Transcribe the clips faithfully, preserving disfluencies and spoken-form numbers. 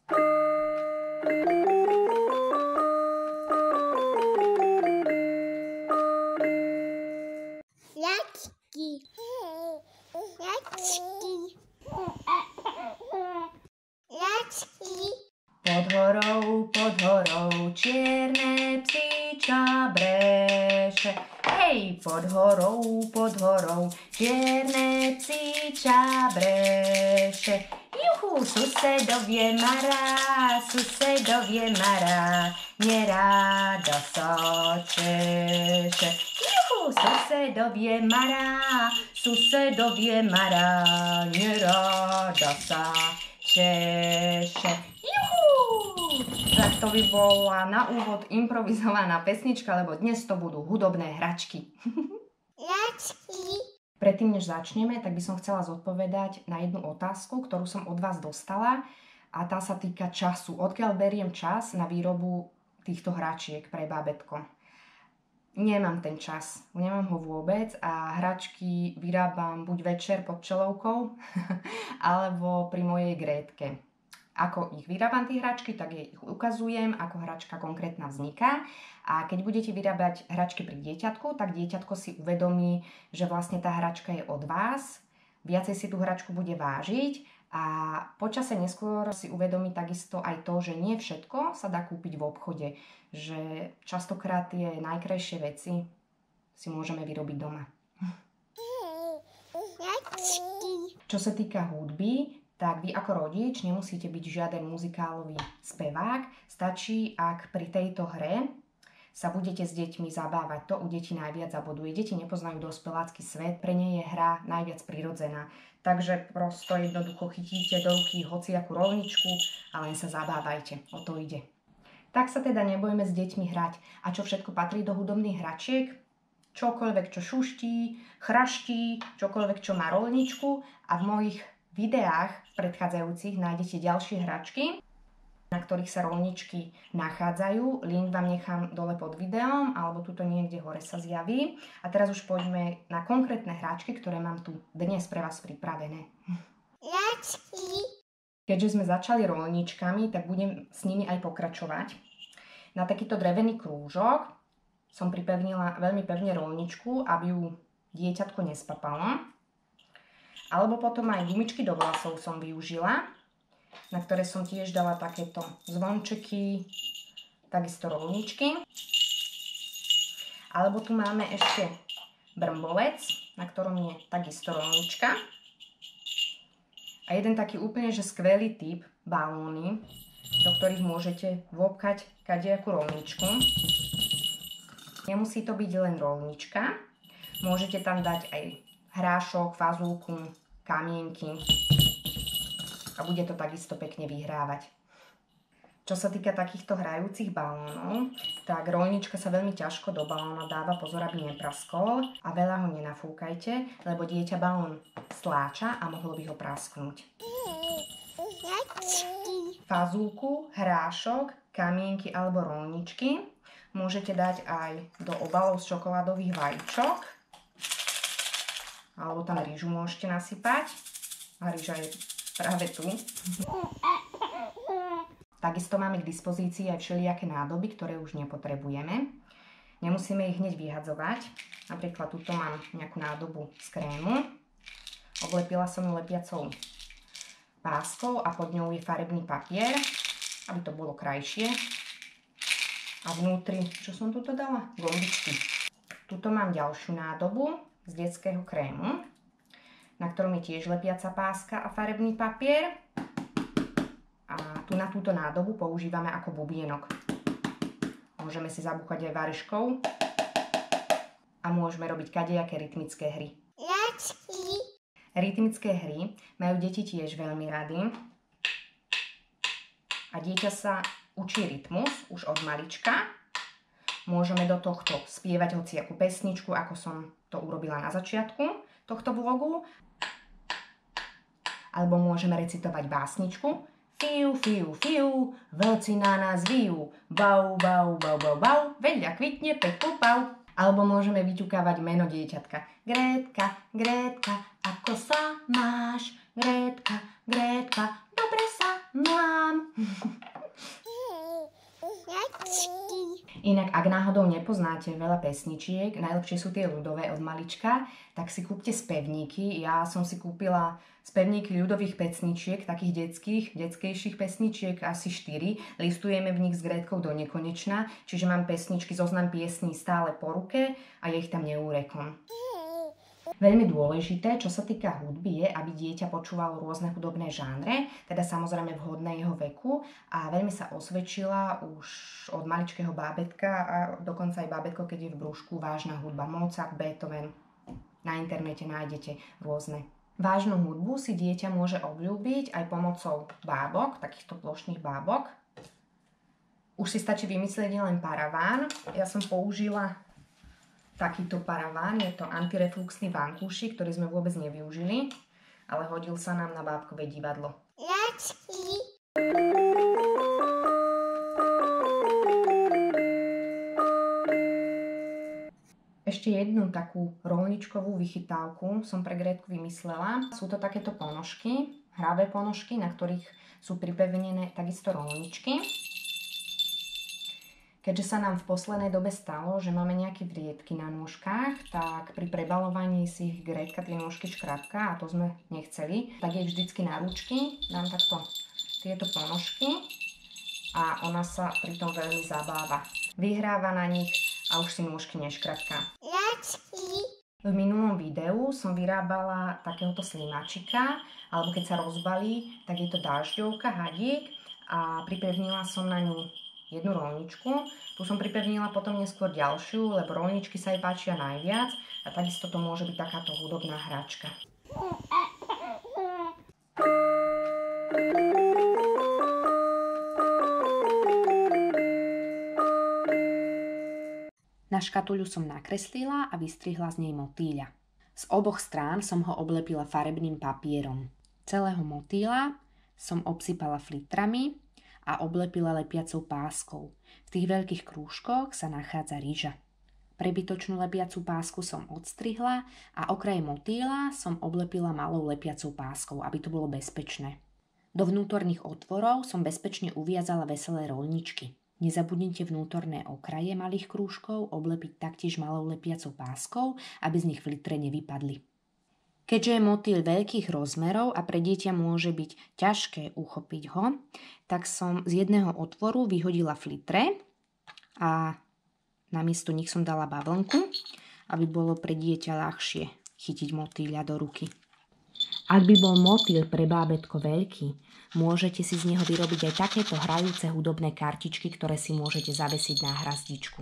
Jačky. Jačky. Jačky. Pod horou, pod horou, čierne psíča breše. Hej, pod horou, pod horou, čierne psíča breše. Juhu, susedovie mará, susedovie mará, neráda sa češe. Juhu, susedovie mará, susedovie mará, neráda sa češe. Tak to by bola na úvod improvizovaná pesnička, lebo dnes to budú hudobné hračky. Jačky. Predtým, než začneme, tak by som chcela zodpovedať na jednu otázku, ktorú som od vás dostala, a tá sa týka času. Odkiaľ beriem čas na výrobu týchto hračiek pre bábätko? Nemám ten čas, nemám ho vôbec a hračky vyrábam buď večer pod čelovkou, alebo pri mojej Grétke. Ako ich vyrábam tie hračky, tak ich ukazujem, ako hračka konkrétna vzniká. A keď budete vyrábať hračky pri dieťatku, tak dieťatko si uvedomí, že vlastne tá hračka je od vás, viacej si tú hračku bude vážiť a počase neskôr si uvedomí takisto aj to, že nie všetko sa dá kúpiť v obchode, že častokrát tie najkrajšie veci si môžeme vyrobiť doma. Čo sa týka hudby, tak vy ako rodič nemusíte byť žiaden muzikálový spevák. Stačí, ak pri tejto hre sa budete s deťmi zabávať. To u detí najviac zaboduje. Deti nepoznajú dospelácky svet, pre ne je hra najviac prirodzená. Takže prosto jednoducho chytíte do ruky hociakú rolničku a len sa zabávajte. O to ide. Tak sa teda nebojme s deťmi hrať. A čo všetko patrí do hudobných hračiek? Čokoľvek, čo šuští, chraští, čokoľvek, čo má rolničku. A v mojich videách predchádzajúcich nájdete ďalšie hračky, na ktorých sa rolničky nachádzajú. Link vám nechám dole pod videom, alebo tuto niekde hore sa zjaví. A teraz už poďme na konkrétne hračky, ktoré mám tu dnes pre vás pripravené. Jačky. Keďže sme začali rolničkami, tak budem s nimi aj pokračovať. Na takýto drevený krúžok som pripevnila veľmi pevne rolničku, aby ju dieťatko nespapalo. Alebo potom aj gumičky do vlasov som využila, na ktoré som tiež dala takéto zvončeky, takisto rolničky. Alebo tu máme ešte brmbolec, na ktorom je takisto rolnička. A jeden taký úplne že skvelý typ balóny, do ktorých môžete vopkať kadejakú rolničku. Nemusí to byť len rolnička, môžete tam dať aj hrášok, fazulku, kamienky a bude to takisto pekne vyhrávať. Čo sa týka takýchto hrajúcich balónov, tak rolnička sa veľmi ťažko do balóna dáva, pozor, aby nepraskol a veľa ho nenafúkajte, lebo dieťa balón stláča a mohlo by ho prasknúť. Fazulku, hrášok, kamienky alebo rolničky môžete dať aj do obalov z čokoládových vajíčok, alebo tam rýžu môžete nasypať. A rýža je práve tu. Takisto máme k dispozícii aj všelijaké nádoby, ktoré už nepotrebujeme. Nemusíme ich hneď vyhadzovať. Napríklad tuto mám nejakú nádobu z krému. Oblepila som ju lepiacou páskou a pod ňou je farebný papier, aby to bolo krajšie. A vnútri, čo som tuto dala? Gombičky. Tuto mám ďalšiu nádobu z detského krému, na ktorom je tiež lepiaca páska a farebný papier. A tu na túto nádobu používame ako bubienok. Môžeme si zabúchať aj vareškou a môžeme robiť kadejaké rytmické hry. Jačky. Rytmické hry majú deti tiež veľmi rady. A dieťa sa učí rytmus už od malička. Môžeme do tohto spievať hociakú pesničku, ako som to urobila na začiatku tohto vlogu. Alebo môžeme recitovať básničku. Fiu, fiu, fiu, vlci na nás vijú. Bau, bau, bau, bau, bau, veľa kvitne, peku, pau. Alebo môžeme vyťukávať meno dieťatka. Grétka, Grétka, ako sa máš? Grétka, Grétka, dobre sa Mám. Inak, ak náhodou nepoznáte veľa pesničiek, najlepšie sú tie ľudové od malička, tak si kúpte spevníky. Ja som si kúpila spevníky ľudových pesničiek, takých detských, detskejších pesničiek, asi štyri. Listujeme v nich s Grétkou do nekonečna, čiže mám pesničky, zoznam piesní stále po ruke a ja ich tam neúrekom. Veľmi dôležité, čo sa týka hudby, je, aby dieťa počúvalo rôzne hudobné žánre, teda samozrejme vhodné jeho veku, a veľmi sa osvedčila už od maličkého bábätka a dokonca aj bábätko, keď je v brúšku, vážna hudba. Mozart, Beethoven. Na internete nájdete rôzne. Vážnu hudbu si dieťa môže obľúbiť aj pomocou bábok, takýchto plošných bábok. Už si stačí vymyslieť len paraván. Ja som použila takýto paraván, je to antirefluxný vankúšik, ktorý sme vôbec nevyužili, ale hodil sa nám na bábkové divadlo. Ľačky. Ešte jednu takú roľničkovú vychytávku som pre Grétku vymyslela. Sú to takéto ponožky, hravé ponožky, na ktorých sú pripevnené takisto roľničky. Keďže sa nám v poslednej dobe stalo, že máme nejaké vriedky na nôžkach, tak pri prebalovaní si ich Grétka tie nôžky škrapka, a to sme nechceli, tak jej vždycky na ručky dám takto tieto ponožky a ona sa pri tom veľmi zabáva. Vyhráva na nich a už si nôžky neškrapká. V minulom videu som vyrábala takéhoto slimáčika, alebo keď sa rozbalí, tak je to dážďovka, hadík, a pripevnila som na ňu jednu roľničku. Tu som pripevnila potom neskôr ďalšiu, lebo roľničky sa jej páčia najviac a takisto to môže byť takáto hudobná hračka. Na škatuľu som nakreslila a vystrihla z nej motýľa. Z oboch strán som ho oblepila farebným papierom. Celého motýľa som obsypala flitrami a oblepila lepiacou páskou. V tých veľkých krúžkoch sa nachádza ryža. Prebytočnú lepiacú pásku som odstrihla a okraj motýľa som oblepila malou lepiacou páskou, aby to bolo bezpečné. Do vnútorných otvorov som bezpečne uviazala veselé roľničky. Nezabudnite vnútorné okraje malých krúžkov oblepiť taktiež malou lepiacou páskou, aby z nich flitre nevypadli. Keďže je motýl veľkých rozmerov a pre dieťa môže byť ťažké uchopiť ho, tak som z jedného otvoru vyhodila flitre a namiesto nich som dala bavlnku, aby bolo pre dieťa ľahšie chytiť motýľa do ruky. Ak by bol motýl pre bábätko veľký, môžete si z neho vyrobiť aj takéto hrajúce hudobné kartičky, ktoré si môžete zavesiť na hrazdičku.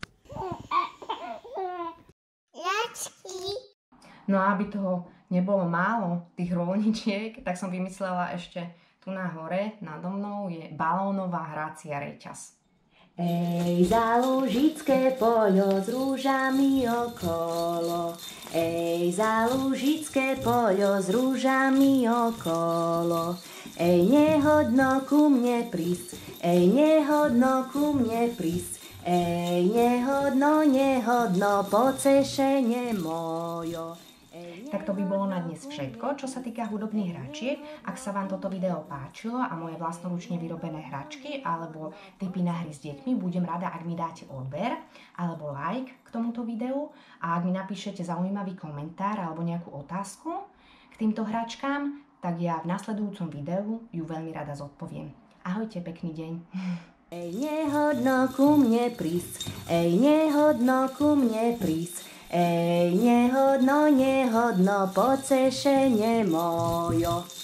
No a aby toho nebolo málo, tých roľničiek, tak som vymyslela ešte tu na hore, nado mnou je balónová hracia reťaz. Ej, zálužické poľo s rúžami okolo, ej, zálužické poľo s rúžami okolo, ej, nehodno ku mne prísť, ej, nehodno ku mne prísť, ej, nehodno, nehodno, pocešenie mojo. Tak to by bolo na dnes všetko, čo sa týka hudobných hračiek. Ak sa vám toto video páčilo a moje vlastnoručne vyrobené hračky alebo tipy na hry s deťmi, budem rada, ak mi dáte odber alebo like k tomuto videu, a ak mi napíšete zaujímavý komentár alebo nejakú otázku k týmto hračkám, tak ja v nasledujúcom videu ju veľmi rada zodpoviem. Ahojte, pekný deň. Ej, nehodno ku mne prísť, ej, nehodno ku mne prísť, ej, nehodno, nehodno, pocešenie mojo.